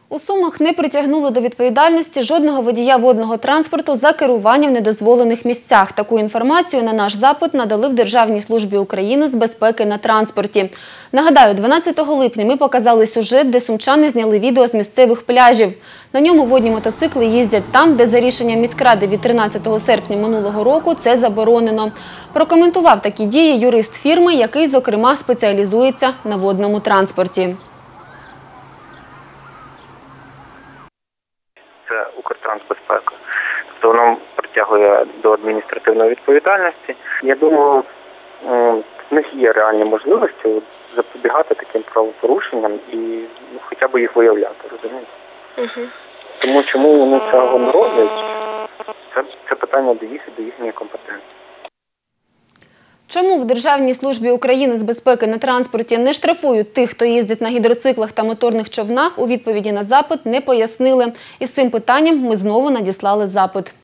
У Сумах не притягнули до відповідальності жодного водія водного транспорту за керування в недозволених місцях. Таку інформацію на наш запит надали в Державній службі України з безпеки на транспорті. Нагадаю, 12 липня ми показали сюжет, де сумчани зняли відео з місцевих пляжів. На ньому водні мотоцикли їздять там, де за рішенням міськради від 13 серпня минулого року це заборонено. Прокоментував такі дії юрист фірми, який, зокрема, спеціалізується на водному транспорті. Це Укртрансбезпека. Тобто воно притягує до адміністративної відповідальності. Я думаю, в них є реальні можливості запобігати таким правопорушенням і хоча б їх виявляти, розумієте? Тому чому вони цього не роблять, це питання до їхньої компетенції. Чому в Державній службі України з безпеки на транспорті не штрафують тих, хто їздить на гідроциклах та моторних човнах, у відповіді на запит не пояснили. І з цим питанням ми знову надіслали запит.